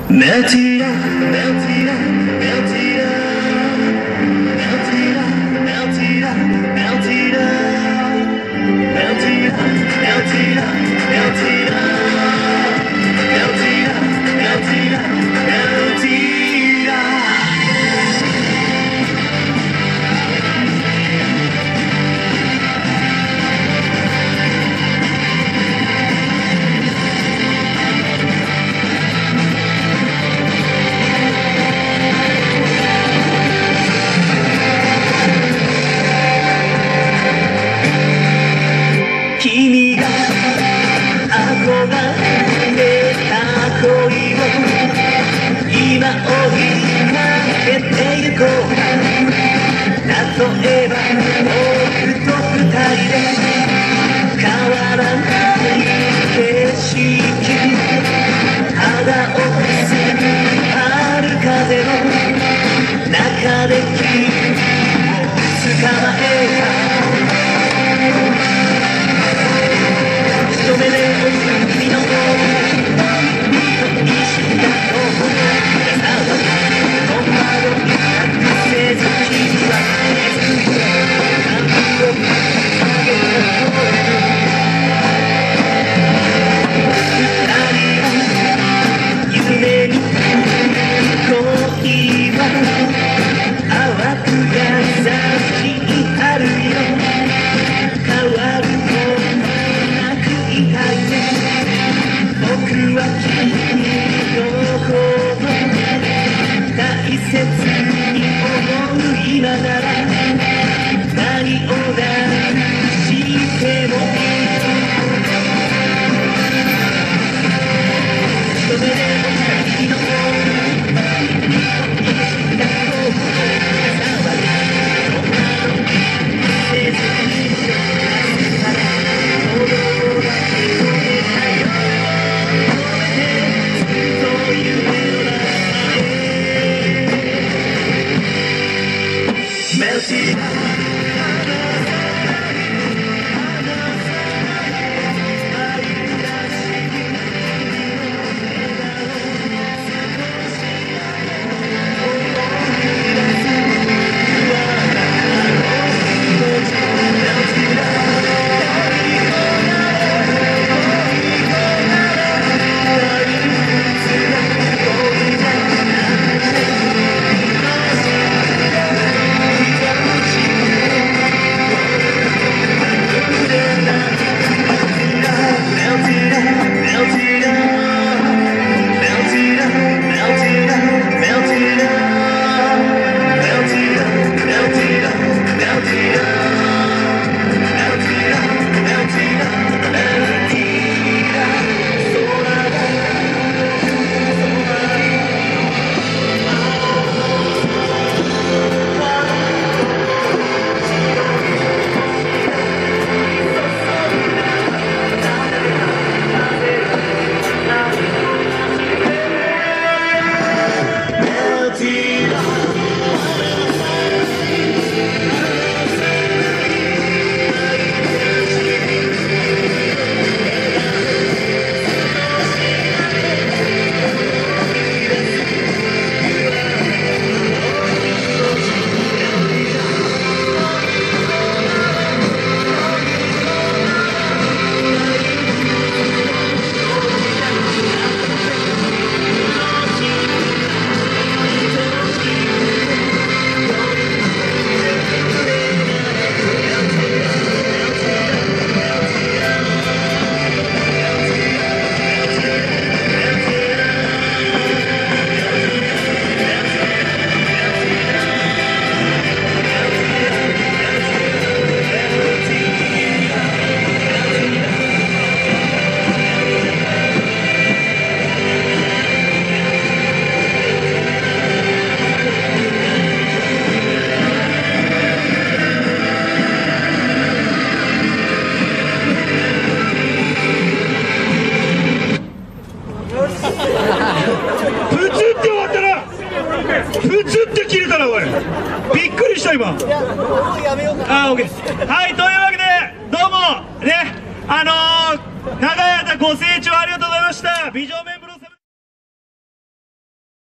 Melted up, melted up, melted up, melted up, melted up, melted up, melted up, melted up, melted up, melted up, melted up, melted up. 君が憧れた恋を今追いかけてゆこう。例えば僕と二人で変わらない景色、肌をする春風の中で君を捕まえた。一目で追う君の君と一緒だと思う。さあ戸惑い隠せず君は気づいて髪を上げた声で二人は夢に恋は淡く優しい春よ。変わる僕は君のこと大切に思う。今なら何をなくしてもいい。一目で追った君の君と一緒だと思う。触り戸惑いせずに踊らせたよ。Meltedプツって切れたな、おい。びっくりした今。あ、オッケー。はい、というわけでどうもね、長い間ご清聴ありがとうございました。美女メンバー